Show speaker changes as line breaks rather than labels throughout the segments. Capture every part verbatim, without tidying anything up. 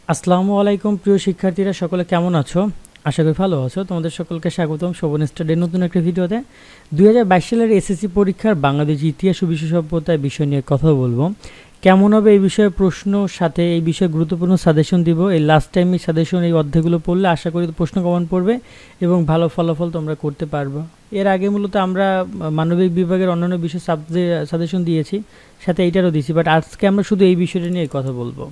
আসসালামু আলাইকুম প্রিয় শিক্ষার্থীরা, সকলে কেমন আছো? আশা করি ভালো আছো। তোমাদের সকলকে স্বাগতম শোভন স্টাডির নতুন একটা ভিডিওতে। দুই হাজার বাইশ সালের এসএসসি পরীক্ষার বাংলাদেশ ইতিহাস ও বিশ্ব সভ্যতার বিষয় নিয়ে কথা বলবো। কেমন হবে এই বিষয়ে প্রশ্ন, সাথে এই বিষয়ে গুরুত্বপূর্ণ সাজেশন দিব। এই লাস্ট টাইম এই সাজেশন এই অধ্যায়গুলো পড়লে আশা করি প্রশ্ন কমন পড়বে এবং ভালো ফলাফল তোমরা করতে পারবে। এর আগে মূলত আমরা মানবিক বিভাগের অন্যান্য বিষয় সাজেশন দিয়েছি, সাথে এইটারও দিয়েছি, বাট আজকে আমরা শুধু এই বিষয়টা নিয়ে কথা বলবো।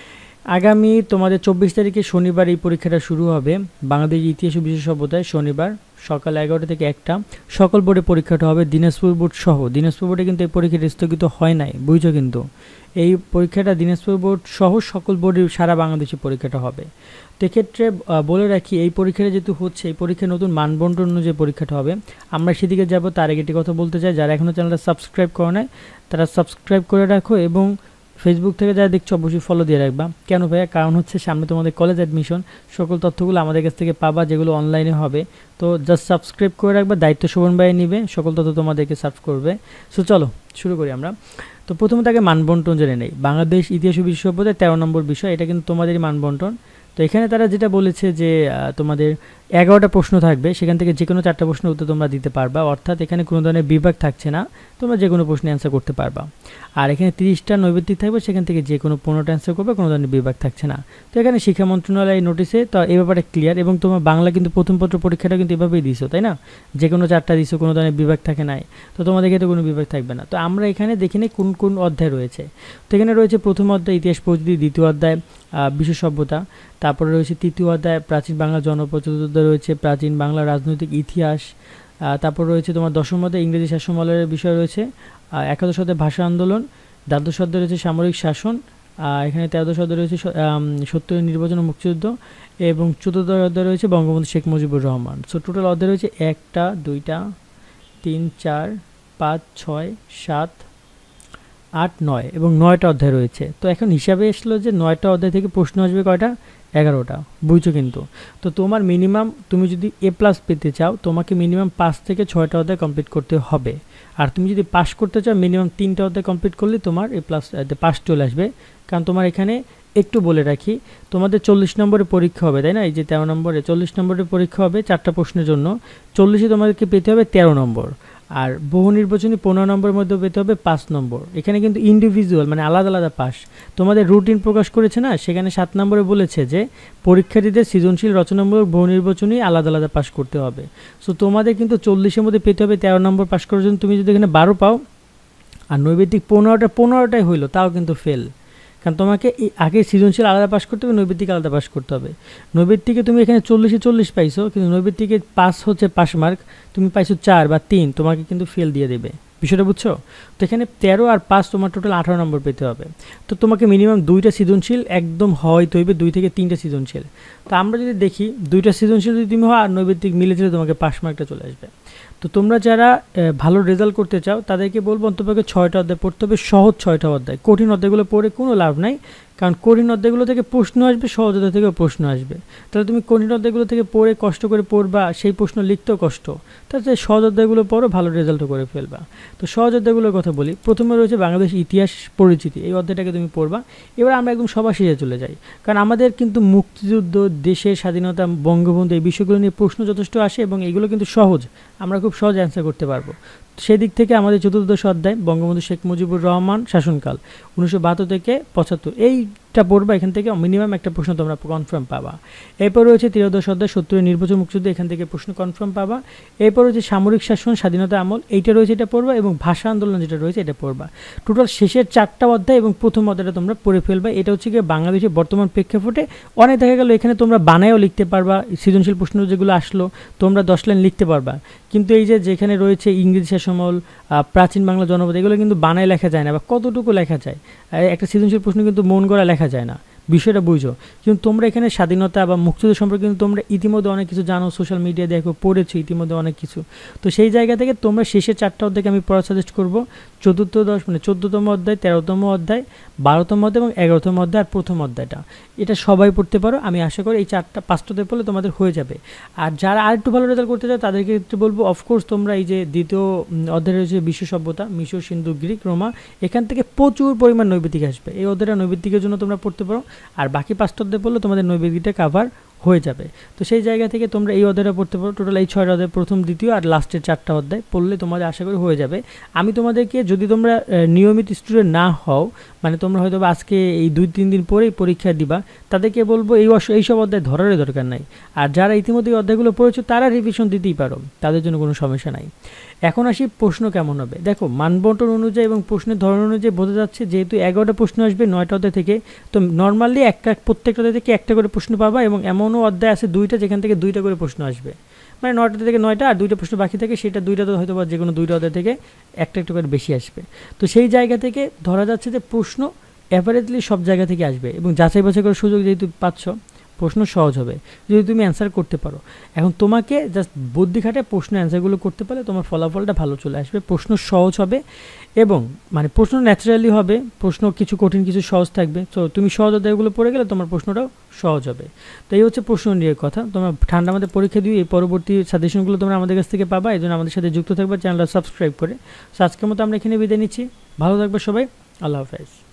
আগামী তোমাদের চব্বিশ তারিখে শনিবার এই পরীক্ষাটা শুরু হবে। বাংলাদেশ ইতিহাস ও বিশ্ব সভ্যতায় শনিবার সকাল এগারোটা থেকে একটা সকল বোর্ডে পরীক্ষাটা হবে, দিনাজপুর বোর্ড সহ। দিনাজপুর বোর্ডে কিন্তু এই পরীক্ষাটা স্থগিত হয় নাই, বুঝছো? কিন্তু এই পরীক্ষাটা দিনাজপুর বোর্ড সহ সকল বোর্ডে সারা বাংলাদেশে পরীক্ষাটা হবে। তো এক্ষেত্রে বলে রাখি, এই পরীক্ষাটা যেহেতু হচ্ছে, এই পরীক্ষার নতুন মানবন্টন অনুযায়ী পরীক্ষাটা হবে। আমরা সেদিকে যাব, তার আগে একটি কথা বলতে চাই, যারা এখনও চ্যানেলটা সাবস্ক্রাইব করে নাই তারা সাবস্ক্রাইব করে রাখো, এবং ফেসবুক থেকে যারা দেখছো অবশ্যই ফলো দিয়ে রাখবা। কেন ভাইয়া? কারণ হচ্ছে সামনে তোমাদের কলেজ অ্যাডমিশন, সকল তথ্যগুলো আমাদের কাছ থেকে পাবা, যেগুলো অনলাইনে হবে। তো জাস্ট সাবস্ক্রাইব করে রাখবা, দায়িত্ব শোভন ভাই নিবে, সকল তথ্য তোমাদেরকে সার্ভ করবে। সো চলো শুরু করি আমরা। তো প্রথমে তাকে মানবন্টন জেনে নেই। বাংলাদেশ ইতিহাস ও বিশ্ব সভ্যতায় তেরো নম্বর বিষয়, এটা কিন্তু তোমাদেরই মানবন্টন। তো এখানে তারা যেটা বলেছে যে তোমাদের এগারোটা প্রশ্ন থাকবে, সেখান থেকে যে কোনো চারটা প্রশ্নের উত্তর তোমরা দিতে পারবা, অর্থাৎ এখানে কোনো ধরনের বিভাগ থাকছে না, তোমরা যে কোনো প্রশ্নে অ্যান্সার করতে পারবা। আর এখানে তিরিশটা নৈবেদিক থাকবে, সেখান থেকে যে কোনো পনেরোটা অ্যান্সার করবে, কোনো ধরনের বিভাগ থাকছে না। তো এখানে শিক্ষা মন্ত্রণালয়ের নোটিশে তো এই ব্যাপারে ক্লিয়ার, এবং তোমার বাংলা কিন্তু প্রথম পত্র পরীক্ষাটা কিন্তু এভাবেই দিছো, তাই না? যে কোনো চারটা দিছো, কোনো ধরনের বিভাগ থাকে নাই, তো তোমাদের ক্ষেত্রে কোনো বিভাগ থাকবে না। তো আমরা এখানে দেখি নিই কোন কোন অধ্যায় রয়েছে। তো এখানে রয়েছে প্রথম অধ্যায় ইতিহাস পদ্ধতি, দ্বিতীয় অধ্যায় বিশ্ব সভ্যতা, তারপরে রয়েছে তৃতীয় অধ্যায় প্রাচীন বাংলা জনপদ, চতুর্থ অধ্যায় রয়েছে প্রাচীন বাংলা রাজনৈতিক ইতিহাস, তারপর রয়েছে তোমার দশম অধ্যায় ইংরেজি শাসনামলের বিষয় রয়েছে, একাদশ অধ্যায় ভাষা আন্দোলন, দ্বাদশ অধ্যায় রয়েছে সামরিক শাসন, এখানে তেরোদশ অধ্যায় রয়েছে সত্তরের নির্বাচন ও মুক্তিযুদ্ধ, এবং চতুর্থ অধ্যায় রয়েছে বঙ্গবন্ধু শেখ মুজিবুর রহমান। সো টোটাল অধ্যায় রয়েছে একটা, দুইটা, তিন, চার, পাঁচ, ছয়, সাত, আট, নয়, এবং নয়টা অধ্যায় রয়েছে। তো এখন হিসাবে আসলো যে নয়টা অধ্যায় থেকে প্রশ্ন আসবে কয়টা? এগারোটা, বুঝছো? কিন্তু তো তোমার মিনিমাম, তুমি যদি এ প্লাস পেতে চাও, তোমাকে মিনিমাম পাঁচ থেকে ছয়টা অধ্যায় কমপ্লিট করতে হবে। আর তুমি যদি পাস করতে চাও, মিনিমাম তিনটা অধ্যায় কমপ্লিট করলে তোমার এ প্লাস পাস চলে আসবে। কারণ তোমার এখানে একটু বলে রাখি, তোমাদের চল্লিশ নম্বরের পরীক্ষা হবে, তাই না? এই যে তেরো নম্বরে চল্লিশ নম্বরের পরীক্ষা হবে চারটা প্রশ্নের জন্য, চল্লিশে তোমাদেরকে পেতে হবে তেরো নম্বর, আর বহু নির্বাচনী পনেরো নম্বরের মধ্যে পেতে হবে পাঁচ নম্বর। এখানে কিন্তু ইন্ডিভিজুয়াল মানে আলাদা আলাদা পাস। তোমাদের রুটিন প্রকাশ করেছে না, সেখানে সাত নম্বরে বলেছে যে পরীক্ষার্থীদের সৃজনশীল রচনামূলক বহু নির্বাচনী আলাদা আলাদা পাস করতে হবে। সো তোমাদের কিন্তু চল্লিশের মধ্যে পেতে হবে তেরো নম্বর পাস করার জন্য। তুমি যদি এখানে বারো পাও আর নৈবেদিক পনেরোটা পনেরোটাই হইলো, তাও কিন্তু ফেল, কারণ তোমাকে আগে সৃজনশীল আলাদা পাস করতে হবে, নৈবেদিক আলাদা পাস করতে হবে। নৈবেদিকে তুমি এখানে চল্লিশে চল্লিশ পাইছো, কিন্তু নৈবেদিকে পাস হচ্ছে পাস মার্ক, তুমি পাইছো চার বা তিন, তোমাকে কিন্তু ফেল দিয়ে দেবে। বিষয়টা বুঝছো? তো এখানে তেরো আর পাঁচ তোমার টোটাল আঠারো নম্বর পেতে হবে। তো তোমাকে মিনিমাম দুইটা সৃজনশীল একদম হয়তো হইবে, দুই থেকে তিনটা সৃজনশীল। তো আমরা যদি দেখি দুইটা সৃজনশীল যদি তুমি হয় আর নৈবেদিক মিলে দিলে তোমাকে পাস মার্কটা চলে আসবে। তো তোমরা যারা ভালো রেজাল্ট করতে চাও তাদেরকে বলবো অন্তপক্ষে ছয়টা অধ্যায় পড়তে হবে, সহজ ছয়টা অধ্যায়। কঠিন অধ্যায়গুলো পড়ে কোনো লাভ নাই, কারণ কঠিন অধ্যায়গুলো থেকে প্রশ্ন আসবে, সহজ অধ্যায় থেকেও প্রশ্ন আসবে। তাহলে তুমি কঠিন অধ্যায়গুলো থেকে পড়ে কষ্ট করে পড়বা, সেই প্রশ্ন লিখতেও কষ্ট, তাহলে সহজ অধ্যায়গুলো পড়ো, ভালো রেজাল্টও করে ফেলবা। তো সহজ অধ্যায়গুলোর কথা বলি। প্রথমে রয়েছে বাংলাদেশ ইতিহাস পরিচিতি, এই অধ্যায়টাকে তুমি পড়বা। এবার আমরা একদম সবার শেষে চলে যাই, কারণ আমাদের কিন্তু মুক্তিযুদ্ধ, দেশের স্বাধীনতা, বঙ্গবন্ধু, এই বিষয়গুলো নিয়ে প্রশ্ন যথেষ্ট আসে, এবং এগুলো কিন্তু সহজ, আমরা খুব সহজ অ্যান্সার করতে পারবো। সেদিক থেকে আমাদের চতুর্দশ অধ্যায় বঙ্গবন্ধু শেখ মুজিবুর রহমান শাসনকাল উনিশশো বাহাত্তর থেকে পঁচাত্তর, এইটা পড়বা। এখান থেকে মিনিমাম একটা প্রশ্ন তোমরা কনফার্ম পাবা। এরপর রয়েছে ত্রয়োদশ অধ্যায় সত্তরের নির্বাচন মুক্তিযুদ্ধ, এখান থেকে প্রশ্ন কনফার্ম পাবা। এরপর রয়েছে সামরিক শাসন, স্বাধীনতা আমল, এইটা রয়েছে, এটা পড়বা, এবং ভাষা আন্দোলন যেটা রয়েছে এটা পড়বা। টোটাল শেষের চারটা অধ্যায় এবং প্রথম অধ্যায়টা তোমরা পড়ে ফেলবা। এটা হচ্ছে গিয়ে বাংলাদেশের বর্তমান প্রেক্ষাপটে অনেক দেখা গেল এখানে তোমরা বানায়ও লিখতে পারবা, সৃজনশীল প্রশ্ন যেগুলো আসলো তোমরা দশ লাইন লিখতে পারবা। কিন্তু এই যে যেখানে রয়েছে ইংরেজি শাসনামল, প্রাচীন বাংলা জনপদ, এগুলো কিন্তু বানায় লেখা যায় না, বা কতটুকু লেখা যায়, একটা সৃজনশীল প্রশ্ন কিন্তু মন গড়া লেখা যায় না, বিষয়টা বুঝো। কিন্তু তোমরা এখানে স্বাধীনতা বা মুক্তিযুদ্ধ সম্পর্কে কিন্তু তোমরা ইতিমধ্যে অনেক কিছু জানো, সোশ্যাল মিডিয়া দেখো, পড়েছো ইতিমধ্যে অনেক কিছু। তো সেই জায়গা থেকে তোমরা শেষের চারটা অধ্যায়কে আমি পড়া সাজেস্ট করবো। চতুর্থ দশ মানে চোদ্দতম অধ্যায়, তেরোতম অধ্যায়, বারোতম অধ্যায় এবং এগারোতম অধ্যায় আর প্রথম অধ্যায়টা, এটা সবাই পড়তে পারো। আমি আশা করি এই চারটা পাঁচটাতে পড়লে তোমাদের হয়ে যাবে। আর যারা আর একটু ভালো রেজাল্ট করতে চাও তাদেরকে একটু বলবো, অফকোর্স তোমরা এই যে দ্বিতীয় অধ্যায় রয়েছে বিশ্ব সভ্যতা, মিশর, সিন্ধু, গ্রিক, রোমা, এখান থেকে প্রচুর পরিমাণ নৈবেদিক আসবে। এই অধ্যায়টা নৈবেদিকের জন্য তোমরা পড়তে পারো, আর বাকি পাঁচটা অধ্যায় পড়লে তোমাদের নৈবেদিকটা কাভার হয়ে যাবে। তো সেই জায়গা থেকে তোমরা এই অধ্যায়টা পড়তে পারো। টোটাল এই ছয়টা অধ্যায়, প্রথম দ্বিতীয় আর লাস্টের চারটা অধ্যায় পড়লে তোমাদের আশা করি হয়ে যাবে। আমি তোমাদেরকে যদি তোমরা নিয়মিত স্টুডেন্ট না হও, মানে তোমরা হয়তো আজকে এই দুই তিন দিন পরেই পরীক্ষা দিবা, তাদেরকে বলবো এই এইসব অধ্যায় ধরারই দরকার নাই। আর যারা ইতিমধ্যে এই অধ্যায়গুলো পড়েছো তারা রিভিশন দিতেই পারো, তাদের জন্য কোনো সমস্যা নাই। এখন আসি প্রশ্ন কেমন হবে। দেখো মানবন্টন অনুযায়ী এবং প্রশ্নের ধরন অনুযায়ী বোঝা যাচ্ছে, যেহেতু এগারোটা প্রশ্ন আসবে নয়টা অধ্যায় থেকে, তো নর্মালি একটা প্রত্যেকটা অধ্যায় থেকে একটা করে প্রশ্ন পাবা, এবং এমনও অধ্যায় আছে দুইটা যেখান থেকে দুইটা করে প্রশ্ন আসবে, মানে নয়টা থেকে নয়টা আর দুইটা প্রশ্ন বাকি থাকে, সেটা দুইটা তো হয়তো বা যে কোনো দুইটা অধ্যায় থেকে একটা একটা করে বেশি আসবে। তো সেই জায়গা থেকে ধরা যাচ্ছে যে প্রশ্ন অ্যাভারেজলি সব জায়গা থেকে আসবে, এবং যাচাই বাছাই করার সুযোগ যেহেতু পাচ্ছ, প্রশ্ন সহজ হবে যদি তুমি অ্যান্সার করতে পারো। এখন তোমাকে জাস্ট বুদ্ধি খাটে প্রশ্ন অ্যান্সারগুলো করতে পারলে তোমার ফলাফলটা ভালো চলে আসবে, প্রশ্ন সহজ হবে, এবং মানে প্রশ্ন ন্যাচারালি হবে, প্রশ্ন কিছু কঠিন কিছু সহজ থাকবে। তো তুমি সহজ অধ্যায়গুলো পড়ে গেলে তোমার প্রশ্নটাও সহজ হবে। তো এই হচ্ছে প্রশ্ন নিয়ে কথা। তোমরা ঠান্ডা আমাদের পরীক্ষা দিয়ে এই পরবর্তী সাজেশনগুলো তোমরা আমাদের কাছ থেকে পাবা, এই জন্য আমাদের সাথে যুক্ত থাকবে, চ্যানেলটা সাবস্ক্রাইব করে। তো আজকের মতো আমরা এখানে বিদায় নিচ্ছি, ভালো থাকবে সবাই, আল্লাহ হাফেজ।